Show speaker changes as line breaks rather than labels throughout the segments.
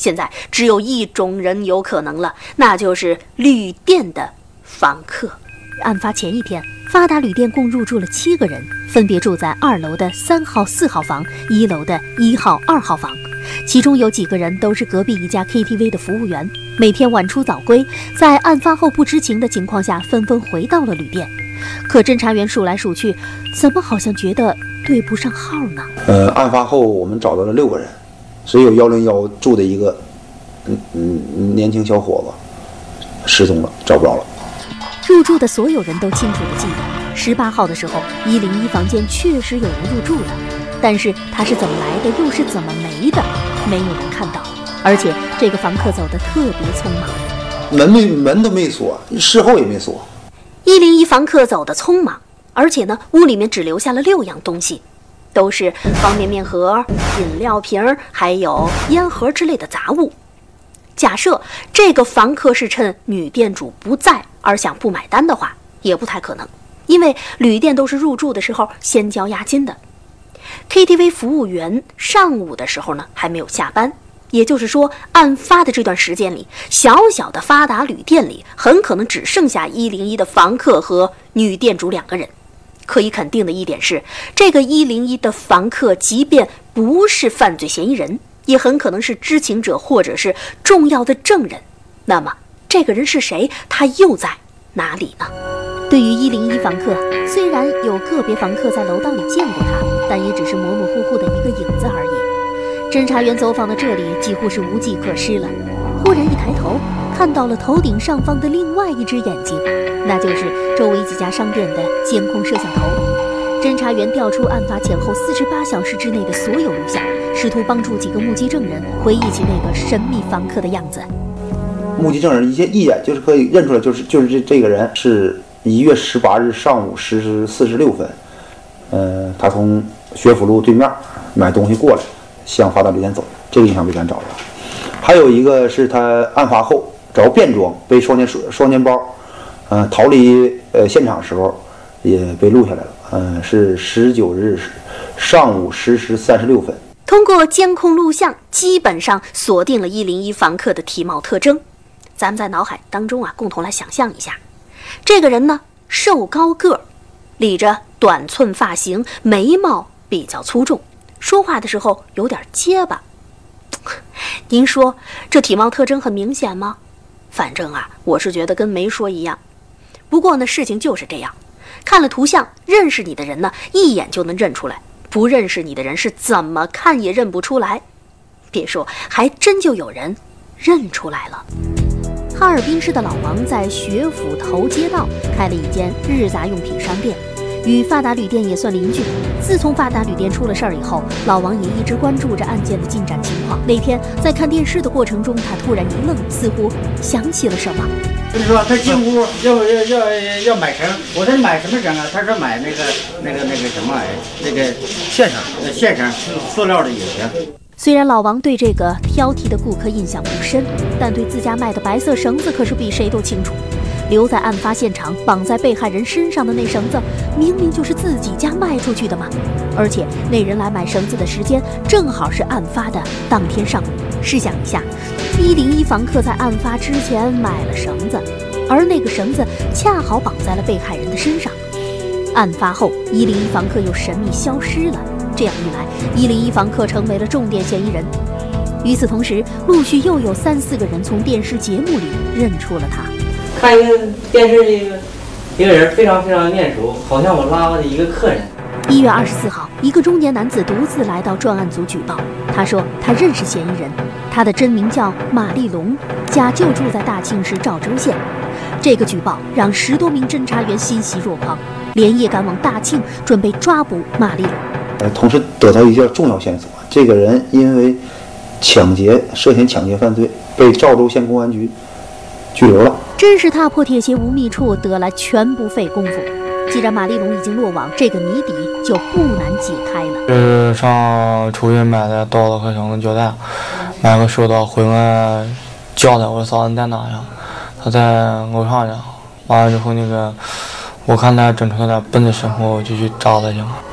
现在只有一种人有可能了，那就是旅店的房客。案发前一天，发达旅店共入住了7个人，分别住在2楼的3号、4号房、1楼的1号、2号房。其中有几个人都是隔壁一家 KTV 的服务员，每天晚出早归，在案发后不知情的情况下，纷纷回到了旅店。可侦查员数来数去，怎么好像觉得对不上号呢？
案发后我们找到了6个人，只有101住的一个年轻小伙子失踪了，找不着了。
入住的所有人都清楚地记得，18号的时候101房间确实有人入住了，但是他是怎么来的，又是怎么没的，没有人看到。而且这个房客走得特别匆忙，
门都没锁，事后也没锁。
101房客走得匆忙，而且呢，屋里面只留下了6样东西，都是方便面盒、饮料瓶，还有烟盒之类的杂物。假设这个房客是趁女店主不在而想不买单的话，也不太可能，因为旅店都是入住的时候先交押金的。KTV 服务员上午的时候呢还没有下班，也就是说，案发的这段时间里，小小的发达旅店里很可能只剩下101的房客和女店主2个人。可以肯定的一点是，这个101的房客即便不是犯罪嫌疑人，也很可能是知情者或者是重要的证人。那么这个人是谁？他又在哪里呢？对于101房客，虽然有个别房客在楼道里见过他，但也只是模模糊糊的一个影子而已。侦查员走访到这里几乎是无计可施了，忽然一抬头，看到了头顶上方的另外一只眼睛，那就是周围几家商店的监控摄像头。侦查员调出案发前后48小时之内的所有录像，试图帮助几个目击证人回忆起那个神秘房客的样子。
目击证人一眼就是可以认出来，就是这个人是1月18日上午10时46分，他从学府路对面买东西过来，向发达旅店走，这个印象被咱找着了。还有一个是他案发后找便装背双肩包，逃离现场时候也被录下来了，是19日上午10时36分。
通过监控录像，基本上锁定了101房客的体貌特征。咱们在脑海当中共同来想象一下，这个人呢瘦高个儿，理着短寸发型，眉毛比较粗重，说话的时候有点结巴。您说这体貌特征很明显吗？反正我是觉得跟没说一样。不过呢，事情就是这样，看了图像，认识你的人呢一眼就能认出来，不认识你的人是怎么看也认不出来。别说，还真就有人认出来了。哈尔滨市的老王在学府头街道开了一间日杂用品商店，与发达旅店也算邻居。自从发达旅店出了事儿以后，老王也一直关注着案件的进展情况。那天在看电视的过程中，他突然一愣，似乎想起了什么。
就是说他进屋要买绳，我说买什么绳啊？他说买那个什么玩意儿，那个线绳，塑料的也行。
虽然老王对这个挑剔的顾客印象不深，但对自家卖的白色绳子可是比谁都清楚。留在案发现场绑在被害人身上的那绳子，明明就是自己家卖出去的嘛。而且那人来买绳子的时间正好是案发的当天上午。试想一下，101房客在案发之前买了绳子，而那个绳子恰好绑在了被害人的身上。案发后101房客又神秘消失了，这样一来101房客成为了重点嫌疑人。与此同时，陆续又有3、4个人从电视节目里认出了他。
看一个电视里一个人非常面熟，好像我拉过的一个客人。
1月24号，一个中年男子独自来到专案组举报，他说他认识嫌疑人，他的真名叫马立龙，家就住在大庆市赵州县。这个举报让10多名侦查员欣喜若狂，连夜赶往大庆，准备抓捕马立龙。
同时得到一条重要线索，这个人因为涉嫌抢劫犯罪，被赵州县公安局拘留了。
真是踏破铁鞋无觅处，得来全不费工夫。既然马立龙已经落网，这个谜底就不难解开了。
这是上出去买的刀子和绳子胶带，买个手刀回来交代我嫂子在哪呀？他在楼上呀。完了之后我看他整出他俩奔的时候，我就去找他去了。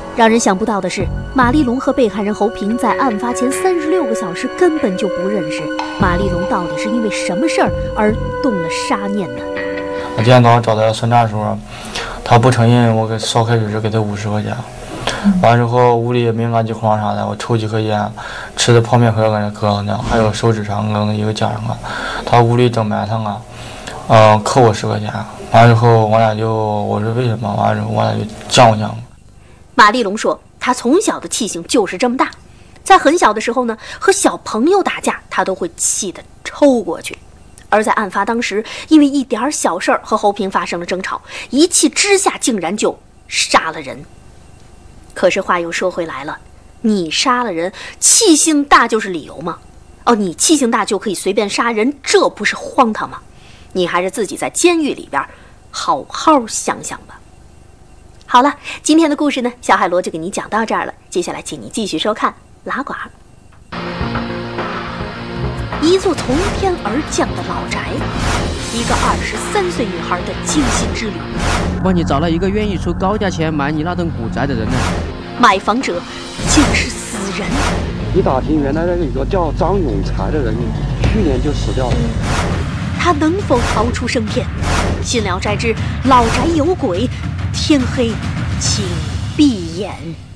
让人想不到的是，马丽龙和被害人侯平在案发前36个小时根本就不认识。马丽龙到底是因为什么事儿而动了杀念呢？
我今天早上找他算账的时候，他不承认我给烧开水是给他50块钱。完之后屋里也没安几筐啥的，我抽几颗烟，吃的泡面盒搁那搁上呢，还有手指上搁那一个夹上啊。他屋里整埋汰啊，扣我10块钱。完之后我说为什么？完之后我俩就犟。
马丽龙说，他从小的气性就是这么大，在很小的时候呢，和小朋友打架，他都会气得抽过去。而在案发当时，因为一点小事儿和侯平发生了争吵，一气之下竟然就杀了人。可是话又说回来了，你杀了人，气性大就是理由吗？你气性大就可以随便杀人，这不是荒唐吗？你还是自己在监狱里边好好想想吧。好了，今天的故事呢，小海螺就给你讲到这儿了。接下来请你继续收看拉呱。一座从天而降的老宅，一个23岁女孩的惊心之旅。
帮你找了一个愿意出高价钱买你那栋古宅的人呢。
买房者竟是死人。
一打听，原来那个叫张永才的人，去年就死掉了。
他能否逃出升天？新聊斋之老宅有鬼，天黑请闭眼。